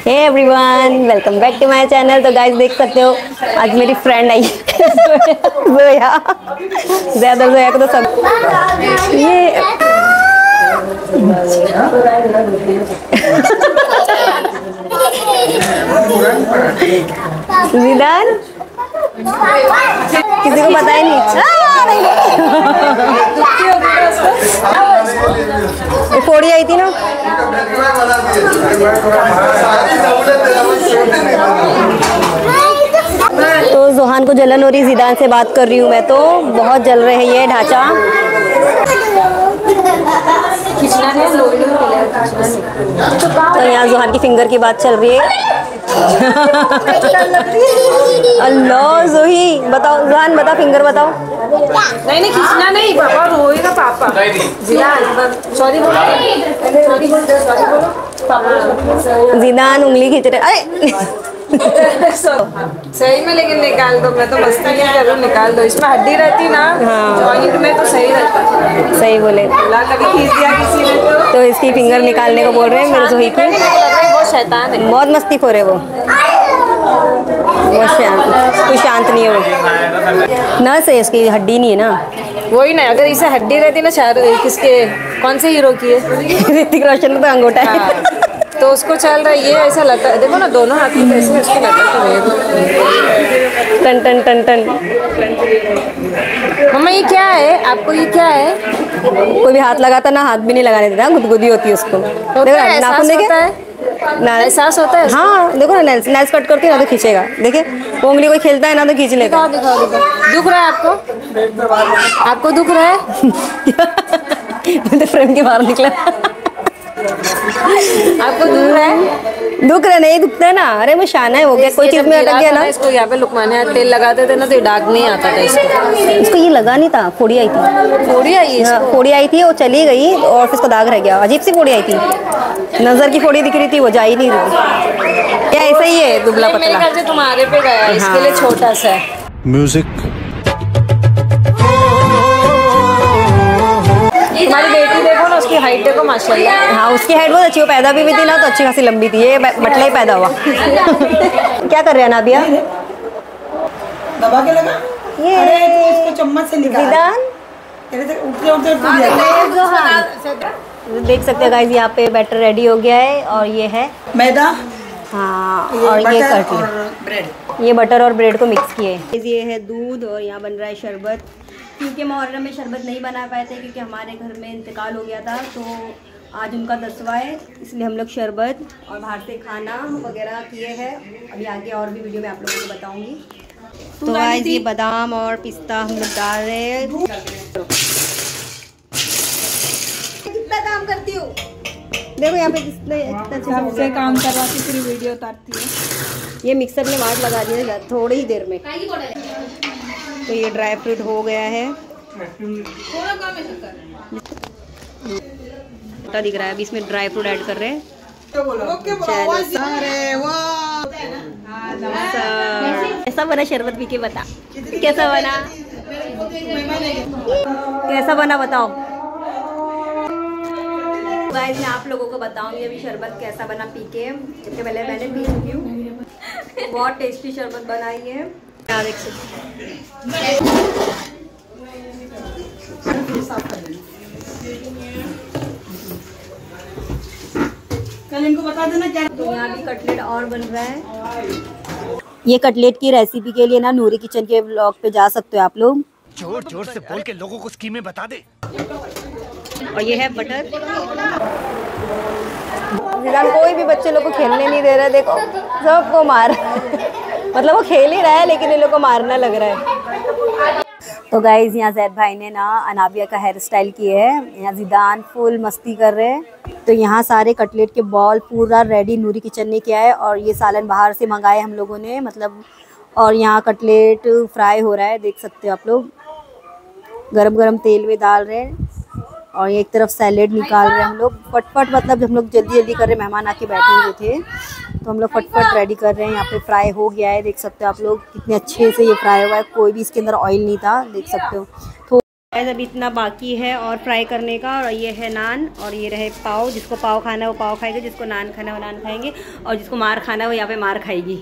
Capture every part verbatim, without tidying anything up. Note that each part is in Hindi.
Hey everyone, welcome back to my channel. तो गाइस देख सकते हो आज मेरी फ्रेंड आई जोया। ज्यादा जोया को तो सब ये जिदान किसी को पता ही नहीं। ये फोड़ी आई थी ना। तो जोहान को जलन हो रही, जिदान से बात कर रही हूँ मैं। तो बहुत जल रहे हैं ये ढांचा। तो यहाँ जोहान की फिंगर की बात चल रही है। अल्लाह जोही बताओ, जोहान बता, फिंगर बताओ। नहीं नहीं खींचना नहीं, पापा रोएगा पापा। सॉरी बोलो, सॉरी बोलो, सॉरी बोलो पापा। जिदान उंगली खींच रहे। अरे सही में, लेकिन निकाल दो। मैं तो मस्ती नहीं कर रही हूँ, निकाल दो। इसमें हड्डी रहती ना जॉइंट में तो सही रहता। सही बोले। कभी खींच दिया किसी ने तो, तो इसकी फिंगर निकालने को बोल रहे हैं मेरे जोही की। बहुत शैतान है, बहुत मस्ती खोर है वो। वो शांत, कोई शांत नहीं है वो। ना सही, उसकी हड्डी नहीं है ना। वही ना, अगर इसे हड्डी रहती ना, शायद किसके कौन से हीरो की है, ऋतिक रोशन का तो अंगूठा है। हाँ, तो उसको चल रहा है ये ऐसा लगता है। देखो ना दोनों हाथ में ऐसे उसको लगता है। टन टन टन टन। मम्मा ये क्या है, आपको ये क्या है? कोई भी हाथ लगाता ना, हाथ भी नहीं लगाने देता, गुदगुदी होती है उसको। देखो ना, नाखून देखे, एहसास होता है। हाँ देखो ना, नेल्स नेल्स कट करती है ना तो खींचेगा। देखिए वो उंगली कोई खेलता है ना तो खींच लेगा। दिखाओ दिखाओ। दुख रहा है आपको? आपको दुख रहा है? तो फ्रेम के बाहर निकला। आपको दुख रहा है? दुख रहा नहीं, दुखता है ना। अरे वो शाना है, हो गया कोई चीज में अटक गया ना। इसको यहाँ पे लुकमाने तेल लगाते थे ना तो दाग नहीं आता था इसको। इसको ये लगा नहीं था, फोड़ी आई थी। फोड़ी आई है? हाँ, फोड़ी आई थी, वो चली गई और फिर इसको दाग रह गया। अजीब सी फोड़ी आई थी, नजर की फोड़ी दिख रही थी, वो जा ही नहीं रही थी। क्या ऐसा ही है दुबला पतला? मेरे ख्याल से तुम्हारे पे गया, इसके लिए छोटा सा है। म्यूजिक। तुम्हारी बेटी देखो ना, उसकी हाइट देखो माशाल्लाह। हाँ उसकी हाइट बहुत अच्छी, वो पैदा भी, भी थी ना तो अच्छी खासी लंबी थी। ये बटला ही पैदा हुआ। क्या कर रहे हैं नाबिया? दबा के लगा ये। अरे तो इसको चम्मच से निकाल। जिदान उठते उठते देख सकते हैं गाइस, यहाँ पे बैटर रेडी हो गया है और ये है मैदा। हाँ और ये कटलेट, ब्रेड। ये बटर और ब्रेड को मिक्स किए। ये है दूध और यहाँ बन रहा है शरबत। क्योंकि मुहर्रम में शरबत नहीं बना पाए थे क्योंकि हमारे घर में इंतकाल हो गया था, तो आज उनका दसवां है, इसलिए हम लोग शरबत और बाहर से खाना वगैरह किए हैं। अभी आगे और भी वीडियो में आप लोगों को बताऊंगी। तो आज ये बादाम और पिस्ता हम लोग डाल रहे हैं। कितना काम करती हूँ देखो यहाँ पे, कितने सबसे काम करवाती, पूरी वीडियो उतारती है। ये मिक्सर में वाट लगा दिया थोड़ी ही देर में। तो ये ड्राई फ्रूट हो गया है, छोटा दिख रहा है। अभी इसमें ड्राई फ्रूट ऐड कर रहे हैं। कैसा बना शरबत पी के बता, कैसा बना? कैसा बना बताओ गाइस। मैं आप लोगों को बताऊंगी अभी शरबत कैसा बना पी के। इसके पहले मैंने पी चुकी हूँ। बहुत टेस्टी शरबत बनाई है। क्या देख सकते कल इनको बता देना क्या। तो यहाँ भी कटलेट और बन रहा है। ये कटलेट की रेसिपी के लिए ना नूरी किचन के ब्लॉग पे जा सकते हो आप लोग। जोर जोर से बोल के लोगों को स्कीमें बता दे। और ये है बटर। कोई भी बच्चे लोग को खेलने नहीं दे रहा है, देखो सबको मार। मतलब वो खेल ही रहा है लेकिन इन लोग को मारना लग रहा है। तो गाइज यहाँ जैद भाई ने ना अनाबिया का हेयर स्टाइल किए है। यहाँ जिदान फुल मस्ती कर रहे हैं। तो यहाँ सारे कटलेट के बॉल पूरा रेडी नूरी किचन ने किया है। और ये सालन बाहर से मंगाए हम लोगों ने, मतलब। और यहाँ कटलेट फ्राई हो रहा है, देख सकते हो आप लोग। गरम गरम तेल में डाल रहे हैं। और एक तरफ सैलेड निकाल रहे हैं हम लोग फटफट, मतलब हम लोग जल्दी जल्दी कर रहे हैं, मेहमान आके बैठे हुए थे तो हम लोग फटफट रेडी कर रहे हैं। यहाँ पे फ्राई हो गया है, देख सकते हो आप लोग कितने अच्छे से ये फ्राई हुआ है, कोई भी इसके अंदर ऑयल नहीं था, देख सकते हो। गाइस अभी इतना बाकी है और फ्राई करने का। और ये है नान और ये रहे पाव। जिसको पाव खाना है वो पाव खाएगा, जिसको नान खाना है वो नान खाएंगे, और जिसको मार खाना है वो यहाँ पे मार खाएगी।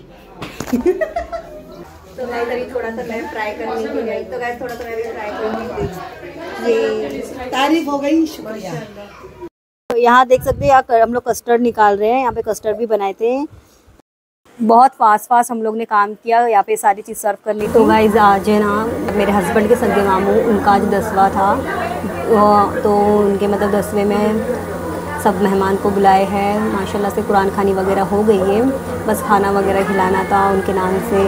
तो गाइस अभी थोड़ा सा मैं फ्राई करने के लिए, तो गाइस थोड़ा सा मैं भी फ्राई करूँगी। ये तारीफ हो गई, शुक्रिया। तो यहाँ देख सकते हैं, यहाँ हम लोग कस्टर्ड निकाल रहे हैं। यहाँ पे कस्टर्ड भी बनाए थे। बहुत फास्ट फास्ट हम लोग ने काम किया यहाँ पे सारी चीज़ सर्व करनी। तो गाइस आज है ना मेरे हस्बैंड के सगे मामू, उनका आज दसवां था, तो उनके मतलब दसवें में सब मेहमान को बुलाए हैं। माशाल्लाह से कुरान खानी वगैरह हो गई है, बस खाना वगैरह खिलाना था उनके नाम से।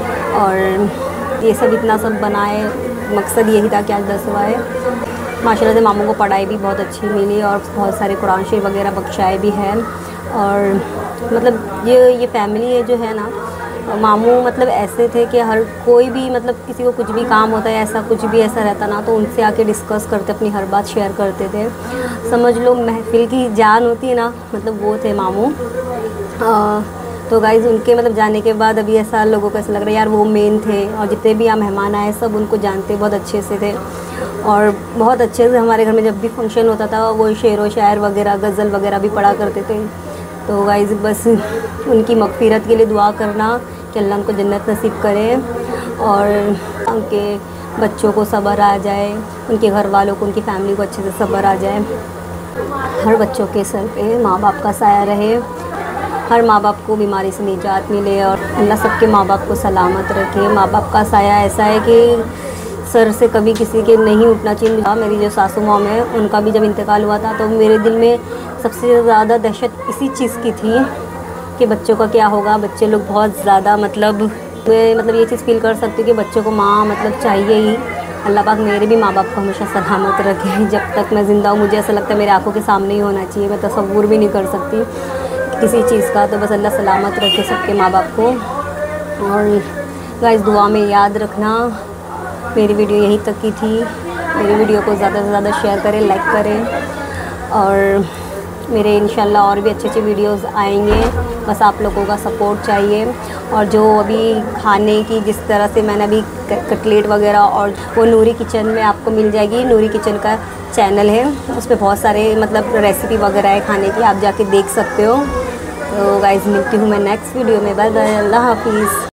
और ये सब इतना सब बनाए, मकसद यही था कि आज दसवां है। माशाल्लाह से मामू को पढ़ाई भी बहुत अच्छी मिली और बहुत सारे कुरान शरीफ वगैरह बख्शाए भी हैं। और मतलब ये ये फैमिली जो है ना, मामू मतलब ऐसे थे कि हर कोई भी मतलब किसी को कुछ भी काम होता है, ऐसा कुछ भी ऐसा रहता ना, तो उनसे आके डिस्कस करते, अपनी हर बात शेयर करते थे। समझ लो महफिल की जान होती है ना, मतलब वो थे मामू। आ, तो गाइस उनके मतलब जाने के बाद अभी ऐसा लोगों को ऐसा लग रहा है यार वो मेन थे, और जितने भी यहाँ मेहमान आए सब उनको जानते, बहुत अच्छे से थे। और बहुत अच्छे से हमारे घर में जब भी फंक्शन होता था वो शेर व शायर वगैरह गज़ल वगैरह भी पढ़ा करते थे। तो गाइस बस उनकी मग़फ़िरत के लिए दुआ करना कि अल्लाह उनको जन्नत नसीब करे, और उनके बच्चों को सब्र आ जाए, उनके घर वालों को, उनकी फैमिली को अच्छे से सब्र आ जाए। हर बच्चों के सर पे माँ बाप का साया रहे, हर माँ बाप को बीमारी से निजात मिले, और अल्लाह सबके माँ बाप को सलामत रखे। माँ बाप का साया ऐसा है कि सर से कभी किसी के नहीं उठना चाहिए। मेरी जो सासू माँ है उनका भी जब इंतकाल हुआ था तो मेरे दिल में सबसे ज़्यादा दहशत इसी चीज़ की थी कि बच्चों का क्या होगा। बच्चे लोग बहुत ज़्यादा मतलब मैं मतलब ये चीज़ फील कर सकती हूँ कि बच्चों को माँ मतलब चाहिए ही। अल्लाह पाक मेरे भी माँ बाप को हमेशा सलामत रखे। जब तक मैं ज़िंदा हूँ मुझे ऐसा लगता है मेरे आंखों के सामने ही होना चाहिए, मैं तसव्वुर भी नहीं कर सकती किसी चीज़ का। तो बस अल्लाह सलामत रखे सबके माँ बाप को। और गाइस दुआ में याद रखना। मेरी वीडियो यहीं तक की थी। मेरी वीडियो को ज़्यादा से ज़्यादा शेयर करें, लाइक करें, और मेरे इंशाल्लाह और भी अच्छे अच्छे वीडियोस आएंगे। बस आप लोगों का सपोर्ट चाहिए। और जो अभी खाने की जिस तरह से मैंने अभी कटलेट वगैरह, और वो नूरी किचन में आपको मिल जाएगी। नूरी किचन का चैनल है, उस पर बहुत सारे मतलब रेसिपी वगैरह है खाने की, आप जाके देख सकते हो। तो गाइज़ मिलती हूँ मैं नेक्स्ट वीडियो में। बाय बाय, अल्लाह हाफिज़।